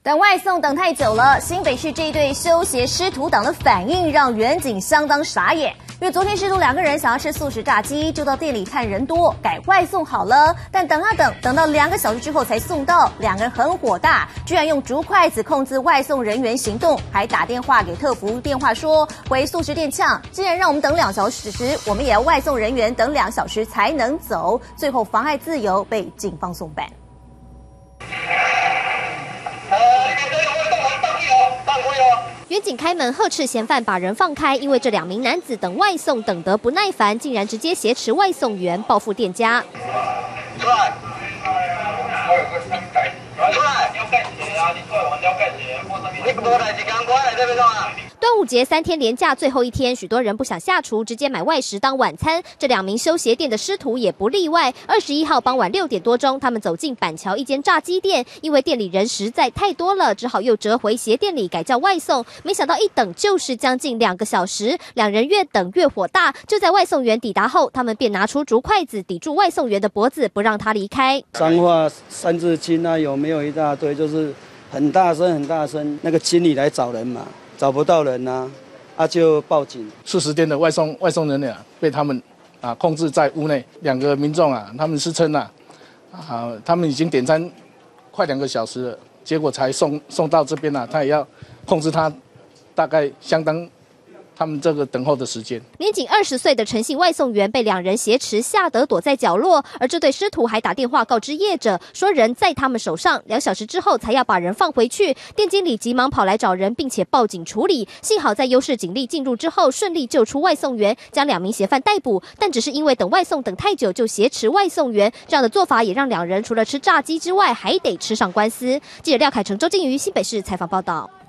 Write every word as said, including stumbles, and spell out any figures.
等外送等太久了，新北市这一对修鞋师徒党的反应让远景相当傻眼。因为昨天师徒两个人想要吃素食炸鸡，就到店里看人多，改外送好了。但等啊等，等到两个小时之后才送到，两个人很火大，居然用竹筷子控制外送人员行动，还打电话给特服务电话说回素食店呛，既然让我们等两小时时，我们也要外送人员等两小时才能走，最后妨碍自由，被警方送办。 远警开门呵斥嫌犯把人放开，因为这两名男子等外送等得不耐烦，竟然直接挟持外送员报复店家。 出来！出来！你要干鞋啊！你出来玩要干鞋，你无代志赶快来这边干嘛？ 端午节三天连假最后一天，许多人不想下厨，直接买外食当晚餐。这两名修鞋店的师徒也不例外。二十一号傍晚六点多钟，他们走进板桥一间炸鸡店，因为店里人实在太多了，只好又折回鞋店里改叫外送。没想到一等就是将近两个小时，两人越等越火大。就在外送员抵达后，他们便拿出竹筷子抵住外送员的脖子，不让他离开。 脏话三字经啊，有没有一大堆，就是很大声很大声，那个经理来找人嘛。 找不到人呐、啊，啊就报警。 素食店的外送外送人员、啊、被他们啊控制在屋内，两个民众啊，他们是称啊，啊他们已经点餐快两个小时了，结果才送送到这边啊，他也要控制他，大概相当。 他们这个等候的时间， 年仅二十岁的陈姓外送员被两人挟持，吓得躲在角落。而这对师徒还打电话告知业者，说人在他们手上，两小时之后才要把人放回去。店经理急忙跑来找人，并且报警处理。幸好在优势警力进入之后，顺利救出外送员，将两名嫌犯逮捕。但只是因为等外送等太久，就挟持外送员，这样的做法也让两人除了吃炸鸡之外，还得吃上官司。记者廖凯成、周静瑜新北市采访报道。